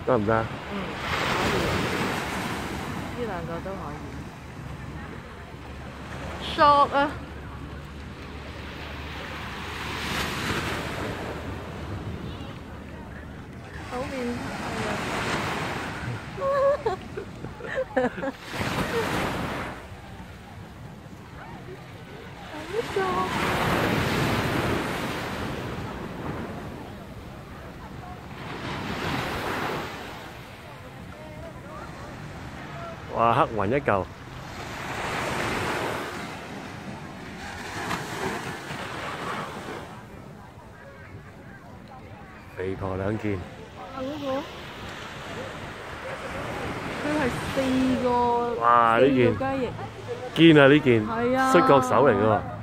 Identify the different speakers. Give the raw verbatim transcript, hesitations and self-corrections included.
Speaker 1: 得唔得？
Speaker 2: 嗯，可以。呢兩個都可以。索啊！好面係啊！好索！
Speaker 1: 哇！黑雲一嚿，肥婆兩件。
Speaker 2: 啊嗰個，佢係四個，
Speaker 1: 哇！呢件
Speaker 2: 四個雞翼。
Speaker 1: 堅啊！呢件
Speaker 2: 係啊，
Speaker 1: 摔角手嚟㗎喎。